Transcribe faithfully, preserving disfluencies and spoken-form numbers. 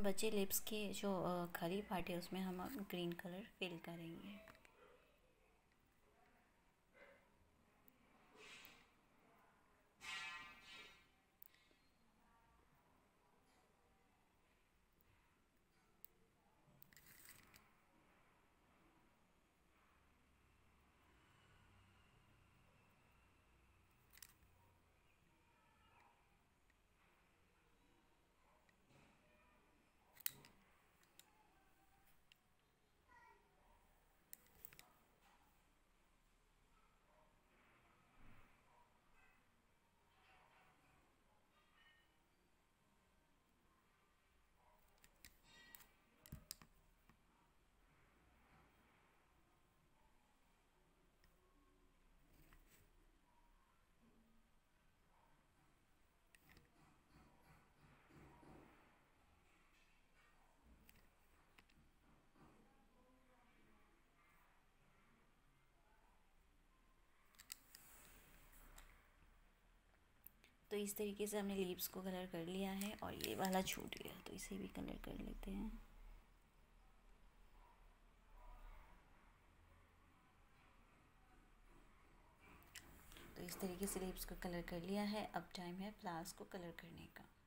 हम बचे लिप्स के जो अ, खाली पार्ट है उसमें हम ग्रीन कलर फिल करेंगे। तो इस तरीके से हमने लिप्स को कलर कर लिया है और ये वाला छूट गया तो इसे भी कलर कर लेते हैं। तो इस तरीके से लिप्स को कलर कर लिया है। अब टाइम है फ्लावर्स को कलर करने का।